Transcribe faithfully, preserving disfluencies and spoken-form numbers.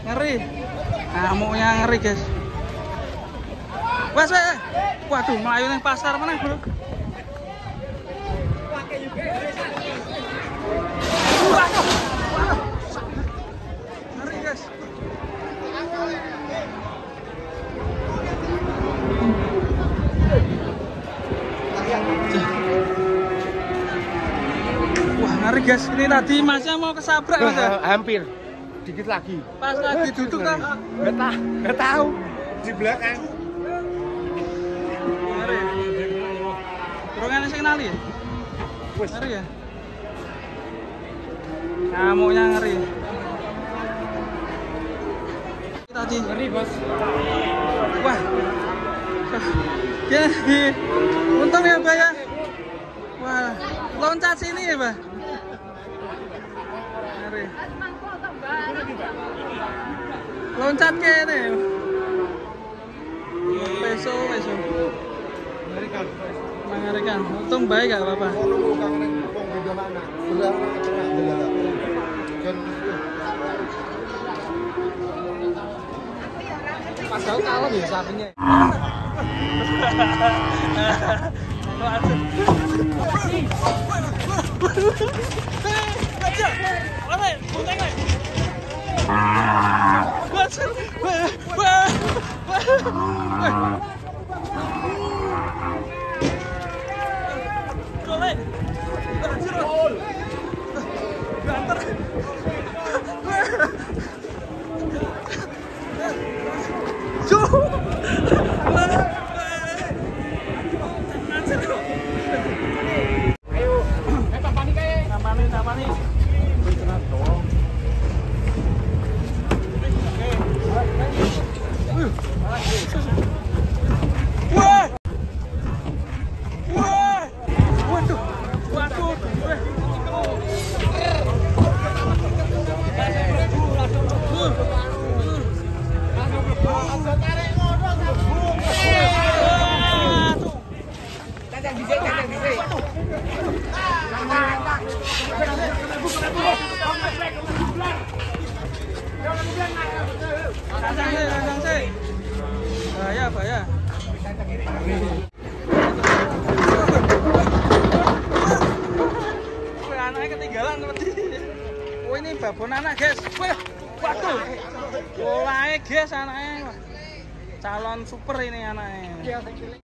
Ngeri. Ngamuknya ngeri, guys. Wes, wes. Waduh, melayu nang pasar mana, Bro? Waduh. Ngeri, guys. Wah, ngeri, guys. Ini tadi masnya mau kesabrak, Mas. Hampir. Dikit lagi. Pas lagi duduk kan? Nggak tahu, nggak tahu. Di belakang. Ngeri. Kurungan sing kenali ya? Wes. Ngeri ya? Ngamuknya ngeri. Tadi Ngeri, Bos. wah. Ya, untung ya, Mbak ya. Wah, loncat sini ya, Mbak. Ngeri. Loncat ke ini. Peso, peso. Mengerikan. Mengerikan. Untung baik gak apa-apa. Pas kau kalem ya sapinya. Bahaya, bahaya. Wah, anaknya ketinggalan seperti ini. Oh, ini babon anak, guys. Wah, waduh. Olahnya, guys, anaknya. Calon super ini anaknya.